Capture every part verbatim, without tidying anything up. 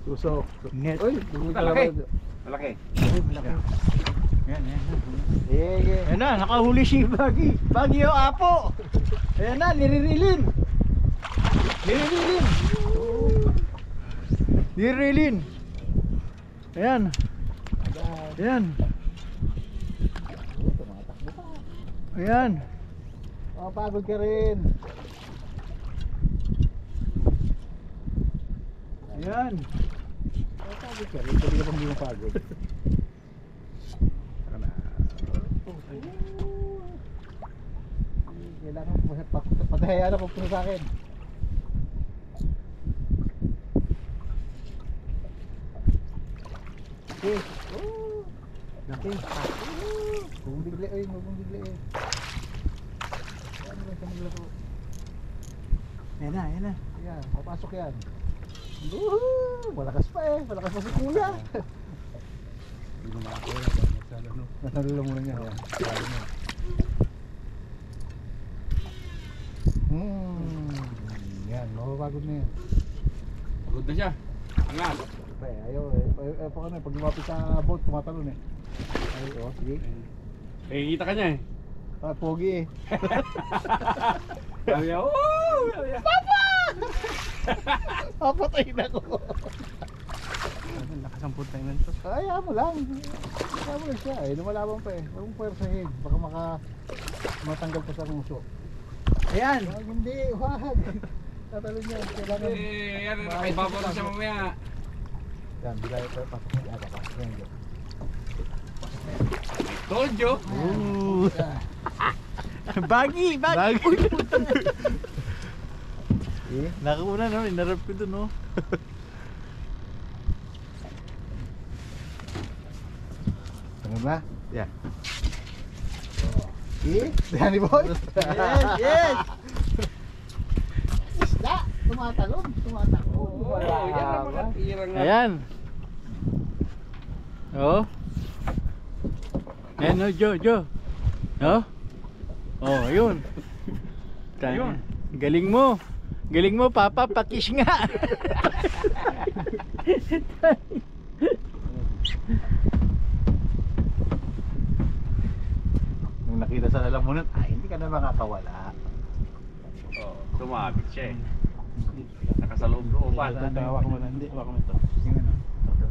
Tusok. Net. Uy, Malaki. Malaki. Ay, malaki. Yan, yan. Sige. Ayan na, nakahuli si Baggy. Baggy o apo. Ayan na, niririlin. Niririlin. Niririlin. Ayan. Ayan. Ayan. Mapagod ka rin. Ayan. Mapagod ka rin. Pwede ka bang hindi mapagod? Kailangan patahayaan ako puno sa akin. Okay. Oh. Laki. Huwag bigli eh, huwag bigli eh. Ano ba sa maglaro? Ayan na, ayan na. Yan, papasok yan. Woohoo! Malakas pa eh, malakas pa si Kuya. Hindi mo makakuha. Nasalala mo lang yan. Hmm. Yan, mapapagod na yan. Pagod na siya. Angat. Pa eh, ayaw eh. Eh, eh, paano eh, pag lumapit sa boat, tumatalon eh. Ay, oh, sige. Eh, kita ka niya eh. Ah, pogi eh. Sabi niya, ooo! Papatayin ako. Lakas ang puntay nito. Kaya mo lang. Kaya mo lang siya eh. Lumalaban pa eh. Huwag mong pwersahin. Baka maka matanggal pa sa nguso. Ayan. Wag, hindi. Wag. Tatalon niya. Kailangan. Eh, yan, nakaibabaw na siya mamaya. Yan, bilay pa. Pasok mo. Yan, pasok mo. Yan. Told you. Ooh. Baggy, baggy. Uy, putang. Eh? Nakauna no, inarap ko dun no. Ano ba? Yeah. Eh? Danny boy? Yes, yes. Isda! Tumatalon. Tumatalon. Oo, yan ang mga tirang nga. Ayan. Oh. Ayan no, Jo, Jo. Oh. Oh, ayun. Ayun. Galing mo. Galing mo, Papa, pakis nga. Nung nakita sa lalamunan, ay hindi ka na makakawala. Oo, tumabit siya eh. Nakasaloob-looban. Hawak mo lang. Hindi, hawak mo ito. Yung ano? Ito.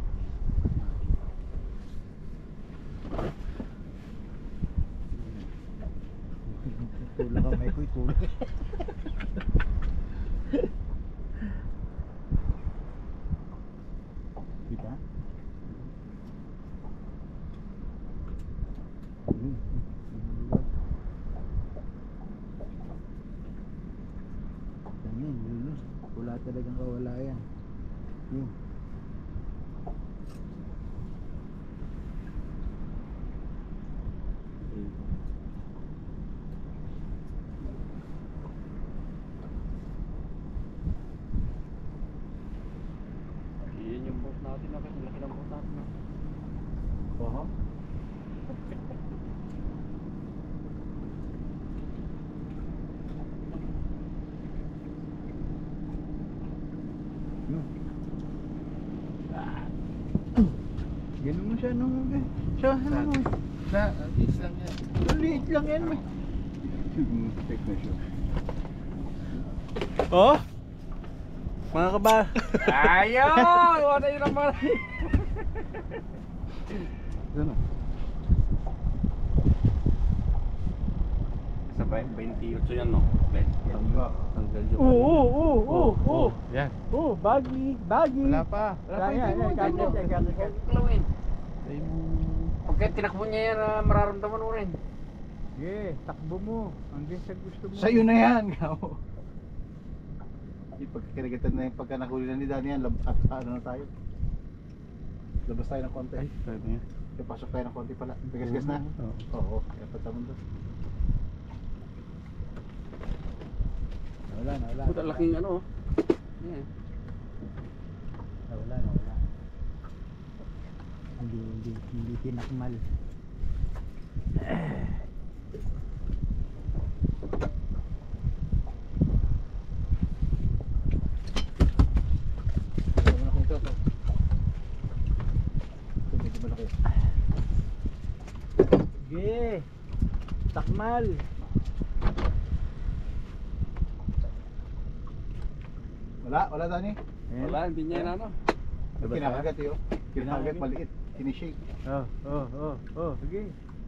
Tulak ka, may kuy, tulak. Diba? Hmm. Yan, yun. Wala talagang kawala yan. Yun. Iyan yung boat natin. Laki ng boat natin. Oho. Ganun mo siya nung siya ano mo. Sa, is lang yan. Maliit lang yan may. Take na siya. Oh. Mga kaba. Ayaw! Wala yun ang marami. Ano? Sa ba? twenty-eight yan no? Ben. Tanggal yun. Oo, oo, oo, oo, oo. Yan. Oh, baggy, baggy. Wala pa. Kaya, kaya, kaya, kaya, kaya, kaya. Kulawin. Ay mo. Pagka tinakbo niya yan, ah, mararamdaman mo rin. Sige, takbo mo. Hanggang sa gusto mo. Sa'yo na yan, gaw. Hindi, pagkakirigatan na yung pagka nahuli na ni Danny yan, lab, at ano na tayo. Labas tayo ng konti. Ay, tayo na yan. Kaya pasok tayo ng konti pala. Pigas-gas na? Oo. Oo, kaya patamon doon. Wala na, wala. Puta, laking ano. Yan. Wala na, wala. Hindi, hindi, hindi tinakmal. Wala na kung ito. Takmal. Wala, wala Dani. Ayan. Wala, hindi niya na ano. Diba, Kinakagat yun. Kinakagat Kinakagat. maliit. Kinishake. Oh, oh, oh, oh, sige.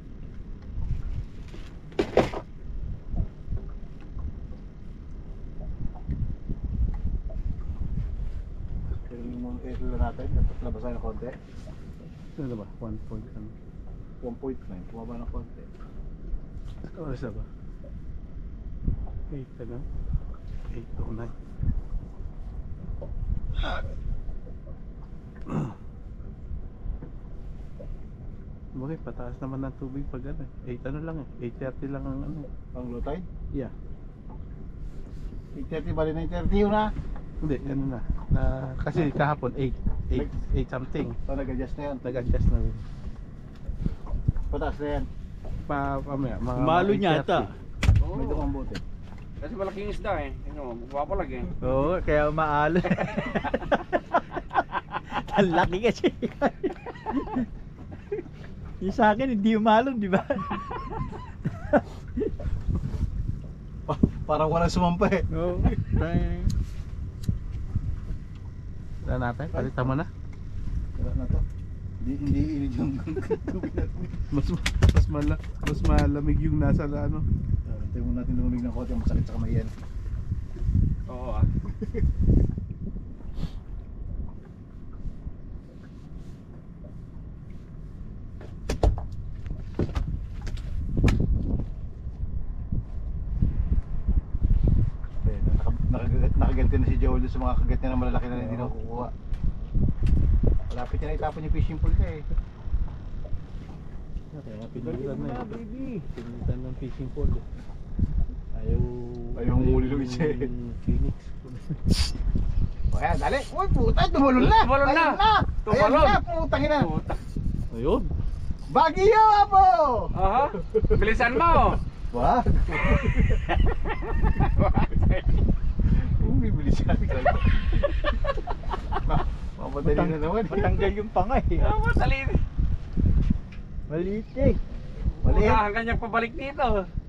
Pero yung mga ito lang natin, tapos labasan ng konti. Ano ba? One point ano? one point nine, bumaba ng konti. Oras na ba? eight ano? eight oh nine. Bakit pataas naman ng tubig pag ano eh. eight ano lang eh. eight thirty lang ang ano. Ang low tide. Yeah. eight thirty bali nine thirty yun na. Hindi, ano na. na kasi kahapon eight. eight, eight something. So nag-adjust na yan. Nag-adjust na rin. Pataas na yan. Pa, pamaya, mga Malo mga niya eight thirty. ata. Oo. May dumang bote. Kasi malaking isda eh. Ano, magpapalag eh. Oo, kaya maalo. Ang laki kasi. Yung sa akin, hindi umalon, di ba? Pa- Parang walang sumampa eh. Oo. Wala natin, palitan mo na. Wala na to. Hindi, hindi init yung tubig natin. Mas mas mala, mas malamig yung nasa na ano. Uh, Tayo muna natin lumamig ng konti, masakit sa kamay yan. Oo ah. Eh, naka, nakagat, nakaganti na si Joel sa mga kagat niya na malalaki na hindi na kukuha. Malapit niya na itapon yung fishing pole niya eh. Kaya pinigilan na eh. Pinigilan ng fishing pole eh. Ayaw... Ayaw humuli ng isa eh. yung Phoenix. O kaya, dali! Uy, puta! Tumalon na! Tumalon na! Ayun na! Tumalon! Ayun na! Putangin na! Puta. Ayun. Baguio, Apo! Aha. Bilisan mo. Wag! Kung bibili siya. Mamadali na naman. Matanggal yung pangay. Ah, matalin. Maliit eh. Mali. Wala hanggang niyang pabalik dito.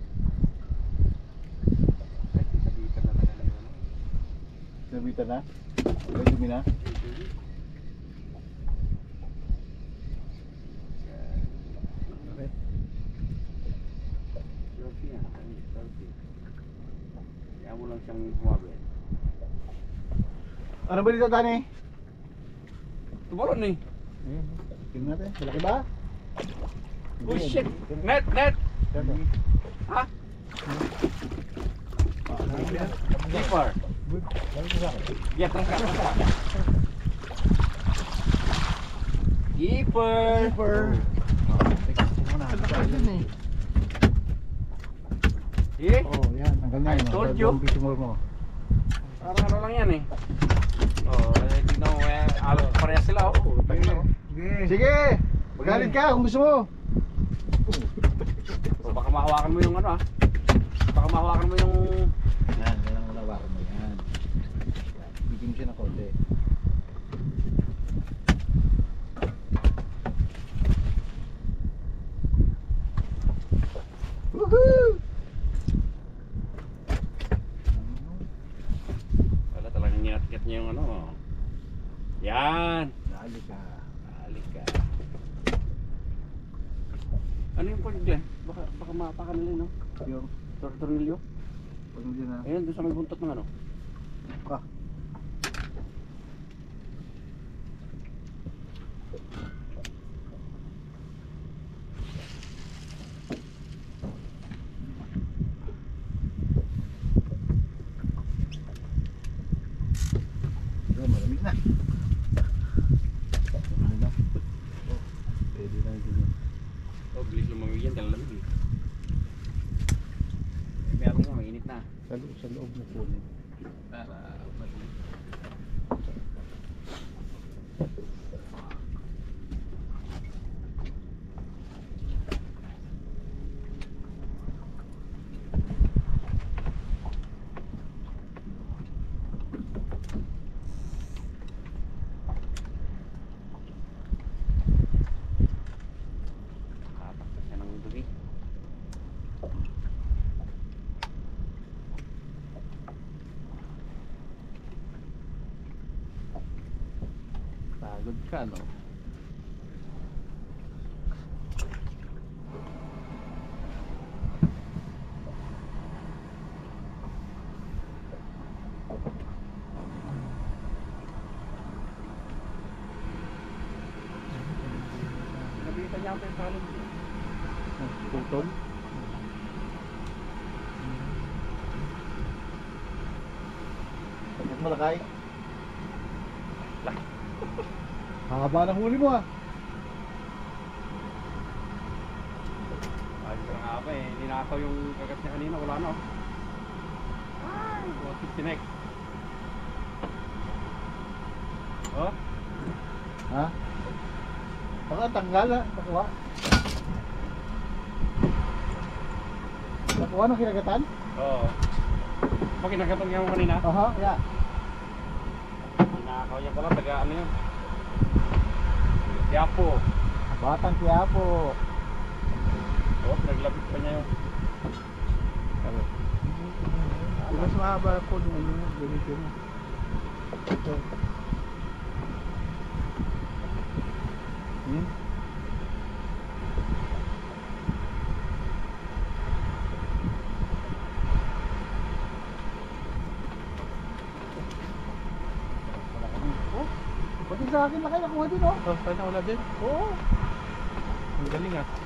Ay, sabitan na talaga yun. Nabitan na? May dumi na? Selfie yan. Selfie. Kaya mo lang siyang humabit. Ano ba dito, Dani? Tumalon eh. Tingnan natin. Malaki ba? Oh shit! Net! Net! Ha? Keeper! Yes, terus ka, terus ka. Keeper! Super! Eh? Oh, yan. Tanggal na I yun. told Ang you. fishing pole mo. Parang ano lang yan eh. Oh, eh, tignan mo, eh, al- parehas sila oh. Sige! Magalit ka kung gusto mo. So, baka mahawakan mo yung ano ah. Baka mahawakan mo yung... Yan, yan ang unawakan mo yan. Bigyan mo siya ng konti. Woohoo! Wala talagang ninatikit niya yung ano. Yan! Dali ka. Alik ka. Ano yung point Glenn? Baka, baka mapakan nila no? Yung, Tor tornilyo? pag hindi na. Ayun, doon sa may buntot ng ano. Ah. Yun, malamig na. Ano na? Pwede na yun. Oh, bilis lumamig yan, talalamig eh. Eh, meron nga, mainit na. Sa loob, sa loob na kunin. Para matuloy. Tatak siya ng dugi. Pagod ka, no? Nabitan niya ako yung salon. Tutol? Pagkat malakay. Haba ng huli mo ah. Ayos ka nga pa eh. Ninakaw yung kagat niya kanina. Wala na oh. Ay, buwan tinek. Oh? Ha? Baka tanggal ha. Nakuha. Nakuha ng kinagatan? Oo. Pag kinagatan niya mo kanina, Aha, yeah. ninakaw niya pala. Taga ano yun? Yapo. Batang Quiapo. Oo, pinaglapit pa niya yung Di mas mahaba po nung ano, ganito mo. Ito. Hmm? Oh, pati sa akin laki nakuha din oh. Oh, sana wala din. Oo. Ang galing ah.